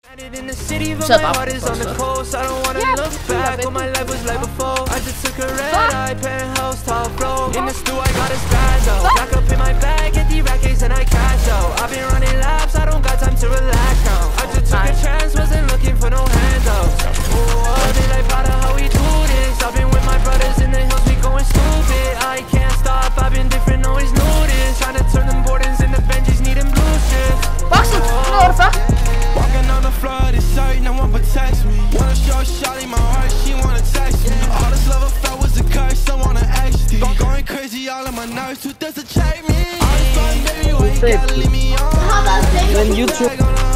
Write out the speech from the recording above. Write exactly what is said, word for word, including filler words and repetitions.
In the city, but my heart is on the coast. I don't wanna look back what my life was like before. I just took a red eye, penthouse, top floor. In the stew, I got a spazzo. Back up in my bag, get the rackets and I cash out. I've been running laps, I don't got time to relax now. I just took a chance, wasn't looking for no handouts. Oh, they like proud of how we do this. I've been with my brothers in the hills, we going stupid. I can't stop, I've been different, always knew this. Trying to turn them Bordens into Benjis, needing blue shifts. Boxen, orta. Walking on the floor, this sight, no one protects me. Wanna show Shawty my heart, she wanna text me. All this love I felt was a curse, I wanna X D. Going crazy, all of my nerves, who does it check me? All this fun, baby, why you gotta leave me on? When YouTube